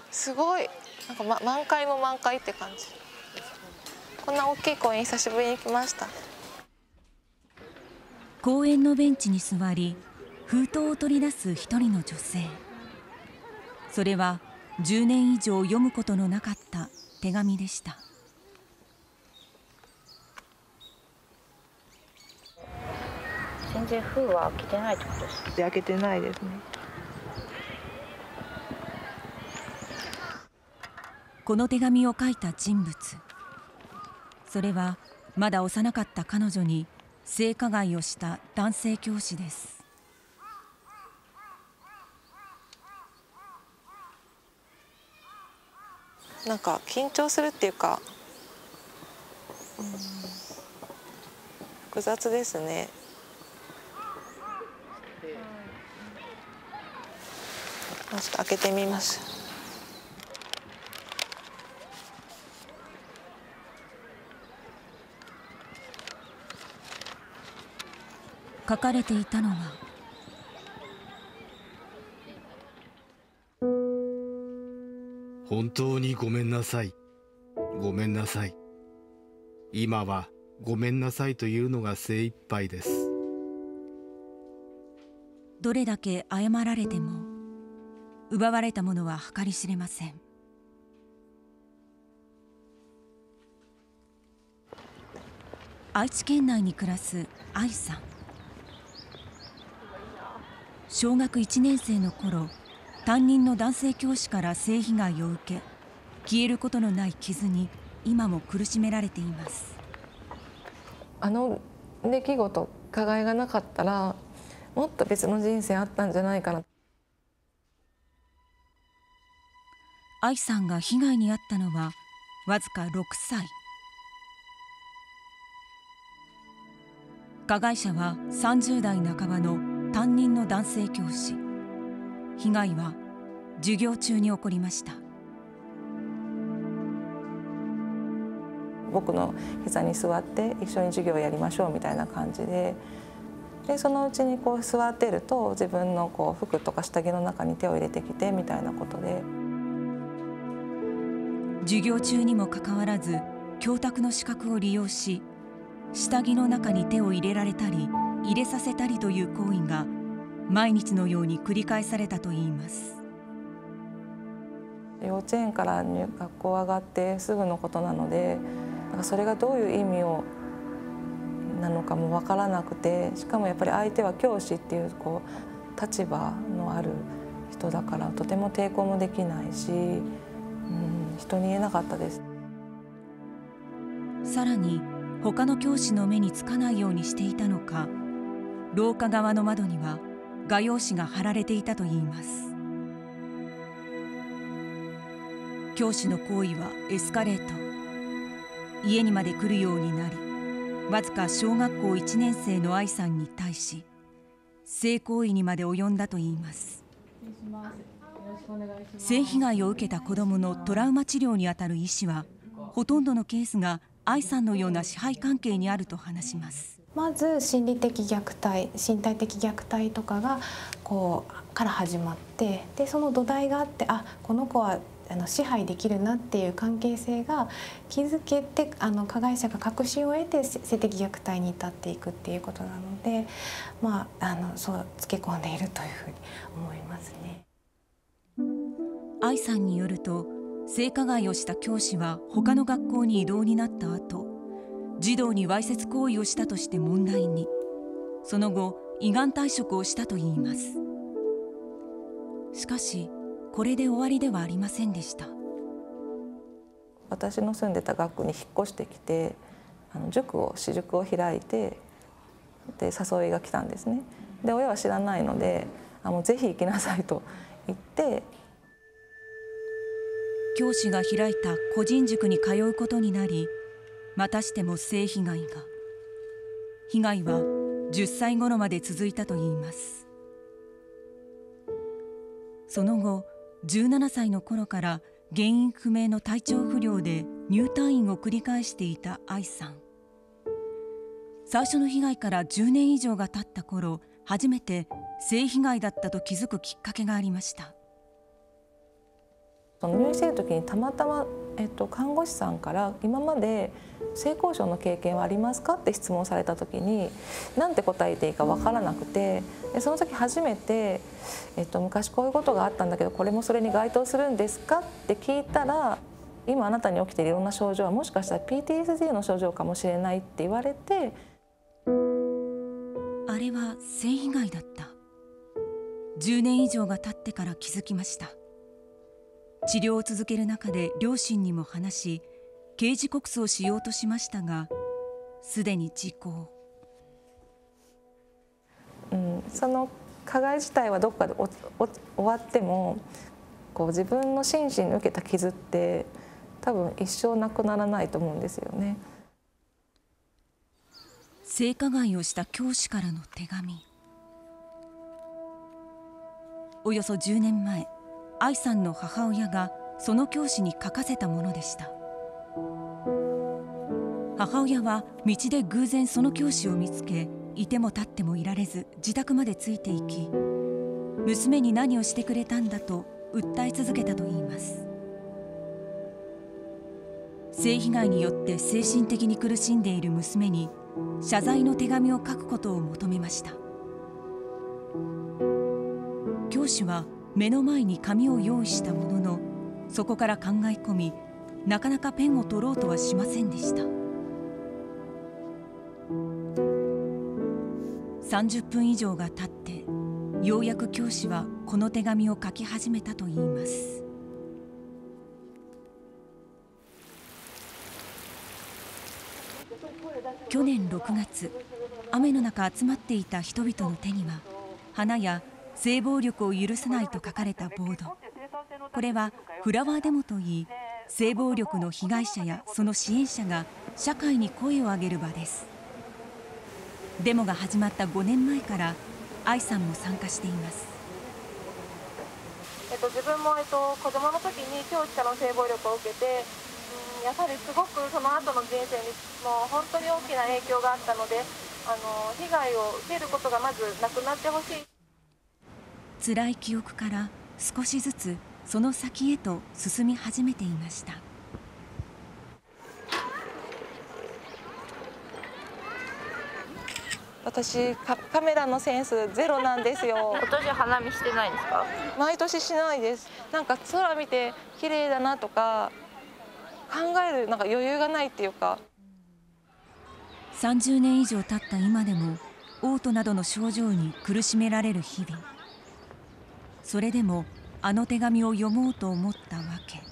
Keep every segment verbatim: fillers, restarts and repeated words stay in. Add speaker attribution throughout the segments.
Speaker 1: すごいなんか、ま、満開も満開って感じ。こんな大きい公園久しぶりに来ました。
Speaker 2: 公園のベンチに座り封筒を取り出す一人の女性。それはじゅうねん以上読むことのなかった手紙でした。
Speaker 3: 全然封は開けてないってことですか？
Speaker 1: 開けてないですね。
Speaker 2: この手紙を書いた人物、それはまだ幼かった彼女に性加害をした男性教師です。
Speaker 1: なんか緊張するっていうか、うん、複雑ですね。ちょっと開けてみます。
Speaker 2: 書かれていたのは、
Speaker 4: 本当にごめんなさい。ごめんなさい。今はごめんなさいというのが精一杯です。
Speaker 2: どれだけ謝られても奪われたものは計り知れません。愛知県内に暮らす愛さん。小学いちねん生の頃、担任の男性教師から性被害を受け、消えることのない傷に今も苦しめられています。
Speaker 1: あの出来事、加害がなかったらもっと別の人生あったんじゃないかな。
Speaker 2: 愛さんが被害に遭ったのはわずかろくさい。加害者はさんじゅうだいなかばの担任の男性教師。被害は授業中に起こりました。
Speaker 1: 僕の膝に座って一緒に授業をやりましょうみたいな感じで、でそのうちにこう座ってると自分のこう服とか下着の中に手を入れてきてみたいなことで、
Speaker 2: 授業中にもかかわらず教託の資格を利用し、下着の中に手を入れられたり入れさせたりという行為が毎日のように繰り返されたといいます。
Speaker 1: 幼稚園から学校上がってすぐのことなので、なんかそれがどういう意味をなのかも分からなくて、しかもやっぱり相手は教師っていうこう立場のある人だからとても抵抗もできないし、うん、人に言えなかったです。
Speaker 2: さらに他の教師の目につかないようにしていたのか、廊下側の窓には画用紙が貼られていたといいます。教師の行為はエスカレート。家にまで来るようになり、わずか小学校いちねん生の愛さんに対し性行為にまで及んだといいます。性被害を受けた子どものトラウマ治療にあたる医師は、ほとんどのケースが愛さんのような支配関係にあると話します。
Speaker 5: まず心理的虐待、身体的虐待とかがこうから始まって、でその土台があって、あ、この子はあの支配できるなっていう関係性が築けて、あの加害者が確信を得て性的虐待に至っていくっていうことなので、まあ、あのそうつけ込んでいるというふうに思いますね。
Speaker 2: 愛さんによると、性加害をした教師は他の学校に異動になった後、児童にわいせつ行為をしたとして問題に。その後、依願退職をしたといいます。しかしこれで終わりではありませんでした。
Speaker 1: 私の住んでた学区に引っ越してきて、あの塾を私塾を開いて、で誘いが来たんですね。で親は知らないので、あもうぜひ行きなさいと言って、
Speaker 2: 教師が開いた個人塾に通うことになり、またしても性被害が。被害はじゅっさい頃まで続いたといいます。その後、じゅうななさいの頃から原因不明の体調不良で入退院を繰り返していた愛さん。最初の被害からじゅうねん以上が経った頃、初めて性被害だったと気づくきっかけがありました。
Speaker 1: その入院している時にたまたま、えっと、看護師さんから今まで性交渉の経験はありますかって質問された時に何て答えていいか分からなくて、でその時初めて、えっと、昔こういうことがあったんだけどこれもそれに該当するんですかって聞いたら、今あなたに起きているいろんな症状はもしかしたら ピーティーエスディー の症状かもしれないって言われて。
Speaker 2: あれは性被害だった。じゅうねん以上が経ってから気づきました。治療を続ける中で両親にも話し、刑事告訴をしようとしましたが、すでに時効。
Speaker 1: うん、その加害自体はどこかでおお終わっても、こう自分の心身に受けた傷って多分一生なくならないと思うんですよね。
Speaker 2: 性加害をした教師からの手紙。およそじゅうねんまえ、愛さんの母親がその教師に書かせたものでした。母親は道で偶然その教師を見つけ、いても立ってもいられず自宅までついていき、娘に何をしてくれたんだと訴え続けたといいます。性被害によって精神的に苦しんでいる娘に謝罪の手紙を書くことを求めました。教師は目の前に紙を用意したものの、そこから考え込み、なかなかペンを取ろうとはしませんでした。さんじゅっぷん以上が経って、ようやく教師はこの手紙を書き始めたといいます。去年ろくがつ、雨の中集まっていた人々の手には花や性暴力を許さないと書かれたボード。これはフラワーデモといい、性暴力の被害者やその支援者が社会に声を上げる場です。デモが始まったごねんまえから愛さんも参加しています。
Speaker 1: えっと、自分も、えっと、子供の時に教師からの性暴力を受けて、うん、やはりすごくその後の人生にもう本当に大きな影響があったので、あの被害を受けることがまずなくなってほしい。
Speaker 2: 辛い記憶から少しずつその先へと進み始めていました。
Speaker 1: 私カカメラのセンスゼロなんですよ。
Speaker 3: 今年花見してないんですか？
Speaker 1: 毎年しないです。なんか空見て綺麗だなとか考えるなんか余裕がないっていうか。
Speaker 2: さんじゅうねん以上経った今でも嘔吐などの症状に苦しめられる日々。それでもあの手紙を読もうと思ったわけ。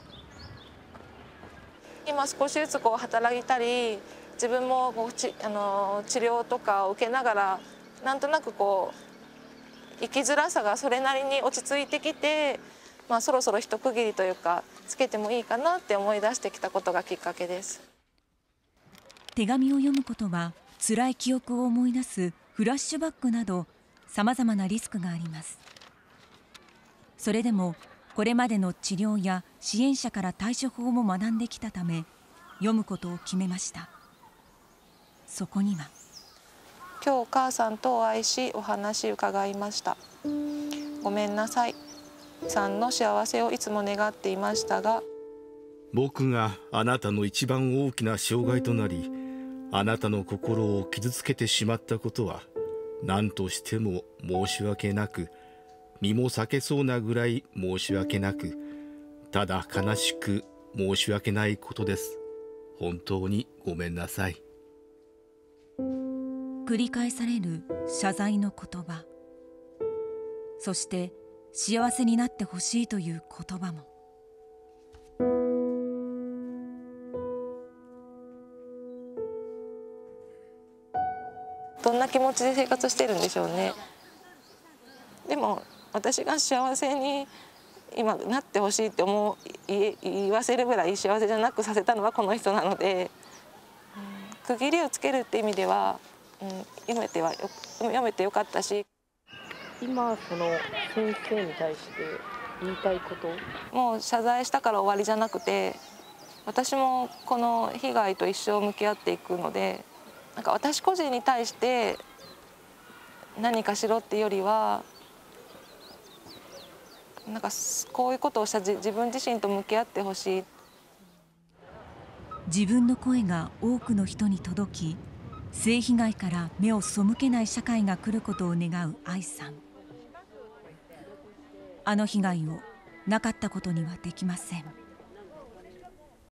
Speaker 1: 今少しずつこう働いたり、自分もこうちあの治療とかを受けながらなんとなくこう生きづらさがそれなりに落ち着いてきて、まあ、そろそろ一区切りというかつけてもいいかなって思い出してきたことがきっかけです。
Speaker 2: 手紙を読むことは辛い記憶を思い出すフラッシュバックなどさまざまなリスクがあります。それでもこれまでの治療や支援者から対処法も学んできたため読むことを決めました。そこには、
Speaker 1: 今日母さんとお会いしお話伺いました。ごめんなさい。さんの幸せをいつも願っていましたが、
Speaker 4: 僕があなたの一番大きな障害となり、あなたの心を傷つけてしまったことは何としても申し訳なく、身も避けそうなぐらい申し訳なく、ただ悲しく申し訳ないことです。本当にごめんなさい。
Speaker 2: 繰り返される謝罪の言葉、そして幸せになってほしいという言葉も。
Speaker 1: どんな気持ちで生活してるんでしょうね。でも私が幸せに今なってほしいって思う言言わせるぐらい幸せじゃなくさせたのはこの人なので、うん、区切りをつけるって意味では、うん、読めてはよ読めてよかったし、
Speaker 6: 今その先生に対して言いたいこと、
Speaker 1: もう謝罪したから終わりじゃなくて、私もこの被害と一生向き合っていくので、なんか私個人に対して何かしろっていうよりは、 なんかこういうことをした自分自身と向き合ってほしい。
Speaker 2: 自分の声が多くの人に届き、性被害から目を背けない社会が来ることを願う愛さん。あの被害をなかったことにはできません。